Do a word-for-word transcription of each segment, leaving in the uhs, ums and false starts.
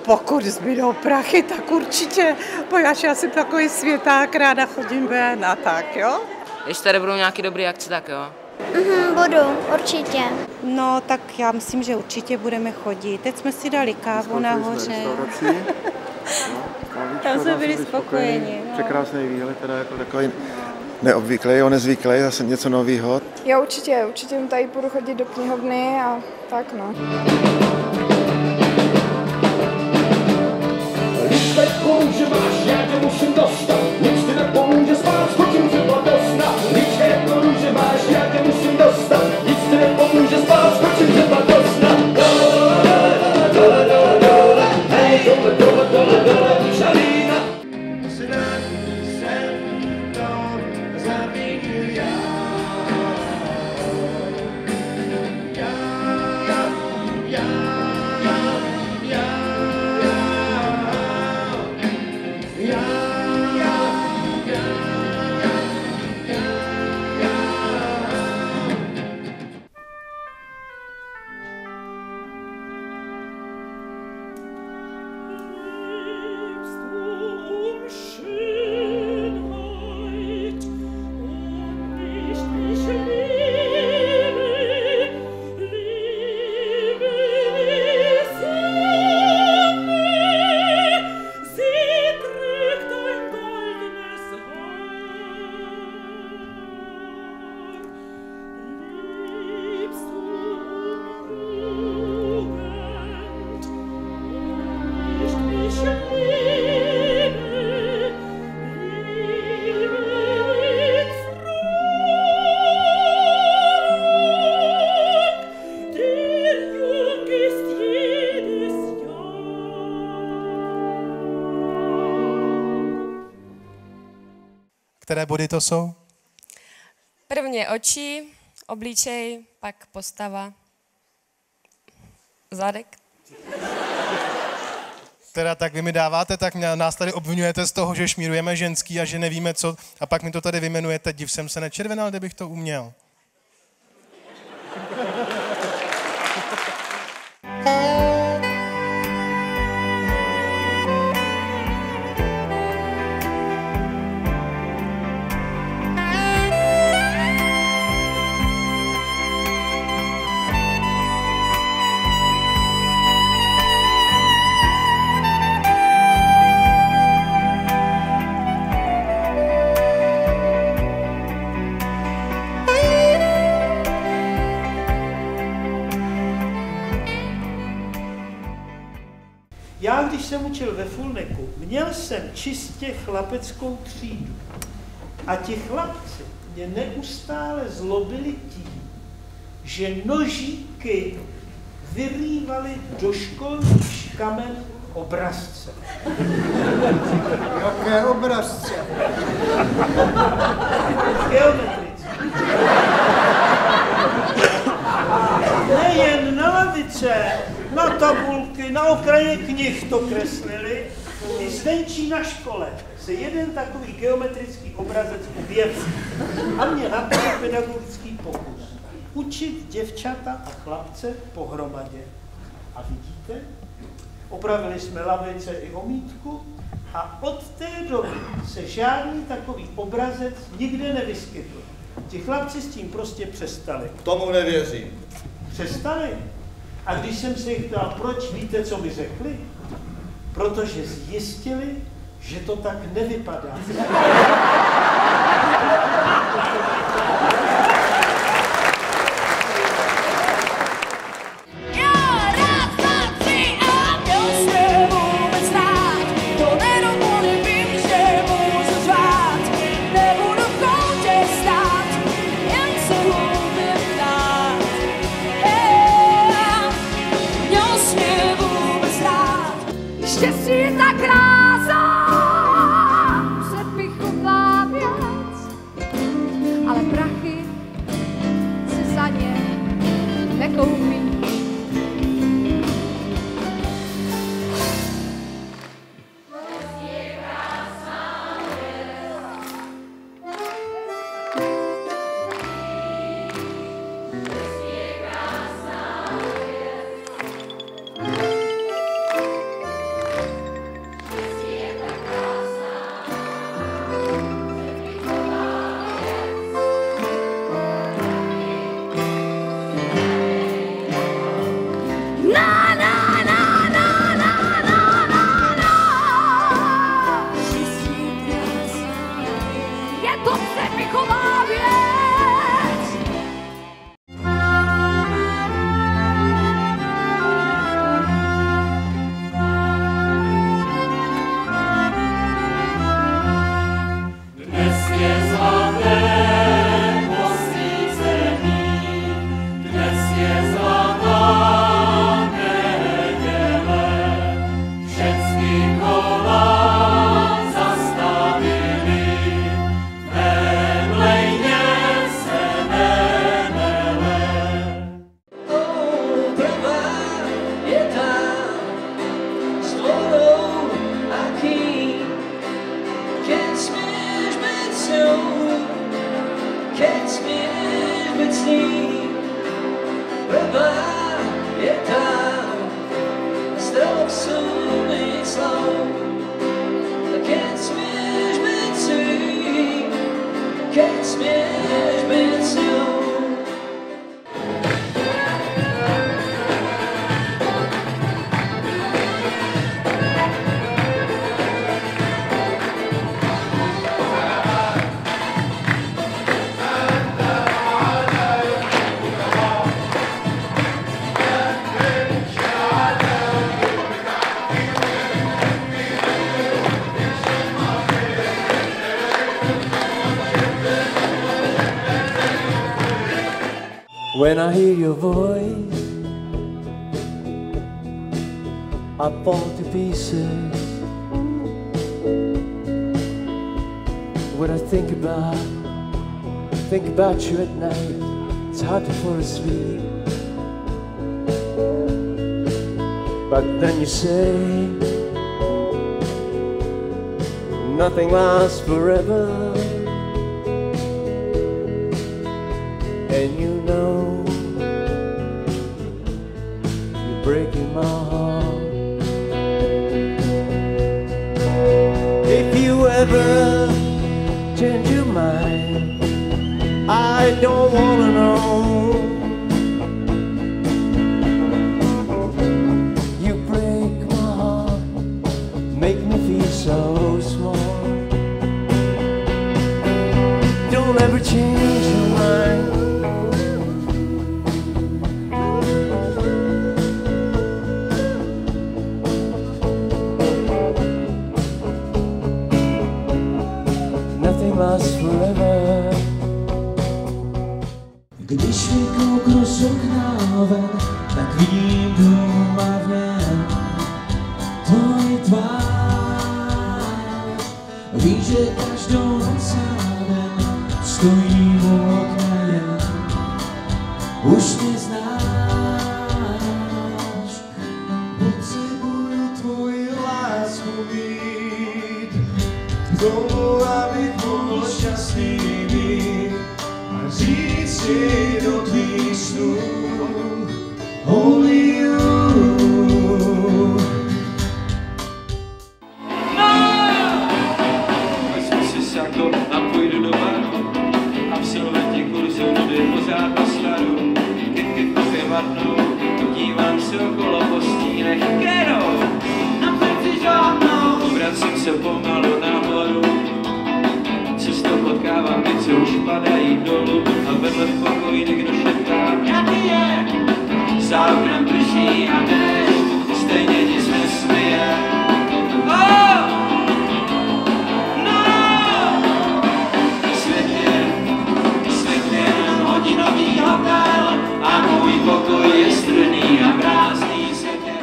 pokud zbydou prachy, tak určitě, poněvadž já jsem takový světák, ráda chodím ven a tak, jo. Když tady budou nějaký dobrý akce, tak jo. Mhm, budu, určitě. No, tak já myslím, že určitě budeme chodit. Teď jsme si dali kávu nahoře. Tam jsme byli spokojeni. No. Překrásný výhled, teda jako takový neobvyklý, nezvyklý, zase něco nového. Já určitě, určitě tady budu chodit do knihovny a tak no. Nic nepomůže máš, já tě musím dostat, nic ti nepomůže spát, skočím třeba do sna. Nic nepomůže máš, já tě musím dostat, nic ti nepomůže spát, skočím třeba do sna. Dole, dole, dole, dole, dole, hej, dole, dole, dole, dole, Šalína. Srání jsem to zavinil já. Já, já, já, Které body to jsou? Prvně oči, obličej, pak postava, zadek. Teda tak vy mi dáváte, tak nás tady obvinujete z toho, že šmírujeme ženský a že nevíme co, a pak mi to tady vyjmenujete, div jsem se nečervenal, kdybych to uměl. Já, když jsem učil ve Fulneku, měl jsem čistě chlapeckou třídu. A ti chlapci mě neustále zlobili tím, že nožíky vyrývali do školních škamen obrazce. Jaké obrazce? Geometrické. Nejen na lavice, na tabulky, na okraje knih to kreslili. I zvenčí na škole se jeden takový geometrický obrazec objevil. A mě napadl pedagogický pokus. Učit děvčata a chlapce pohromadě. A vidíte, opravili jsme lavice i omítku a od té doby se žádný takový obrazec nikde nevyskytl. Ti chlapci s tím prostě přestali. Tomu nevěřím. Přestali. A když jsem se jich ptal, proč, víte, co mi řekli? Protože zjistili, že to tak nevypadá. Štěstí za krása se pichutá věc, ale prachy si za ně nekoupíš. When I hear your voice, I fall to pieces. When I think about, think about you at night, it's hard to fall asleep. But then you say, nothing lasts forever. And you know, you're breaking my heart. If you ever change your mind, I don't wanna know. You break my heart, make me feel so small. Don't ever change your mind. Lasts forever. Když mi kouknu z okna ven, tak vidím dům marně tvoji tvář. Víš, že každou noc a den stojím u okna jen, už mě znáš. Potřebuju tvoji lásku mít, k tomu, abych mohl šťastný být a říct si do tvých snů only you. Vezmu si sako a půjdu do baru, absolventi kurzu jde pořád na staru. Kytky kofě varnou, dívám se okolo po stínech, kterou na srdci žádnou. Obracím se pomalu nahoru, cestou potkávám ty, co už padají dolů, a vedle v pokoji někdo šeptá, jaký je. Za oknem prší a déšť, stejně nic nesměje. Oh! No! Svět je, svět je jen hodinový hotel a můj pokoj je strný a prázdný. Svět je...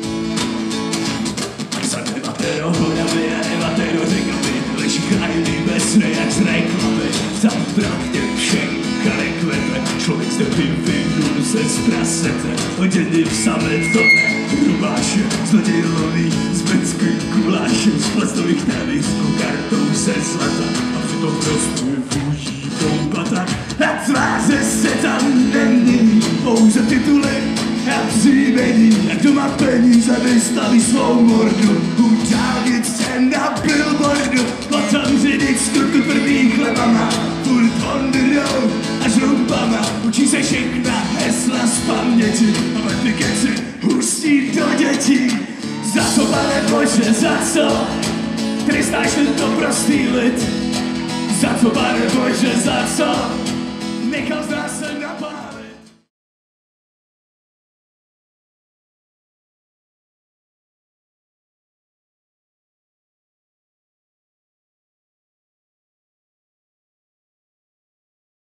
Zanevatero, hodami a nevatero, řekl mi, leží krajiny besné jak z reklamy. Tam pravdě všechna nekvete, člověk zde vyvinul se z prasete, oděný v sametové rubáše, zlodějlový zbecky guláše, z plastových televizků kartou se zlata a přitom prostě fůží poupata. A tváře se tam nemění, pouze tituly a příjmení, jak doma peníze vystaví svou mordu, u dálnic jsem na billboardu, potom řidič z krku tvrdý chlebama, furt on the road a žloubama, učí se všechna hesla z paměti a lety keci hustí do dětí. Za co, Pane Bože, za co trestáš tento prostý lid? Za co, Pane Bože, za co nechal znát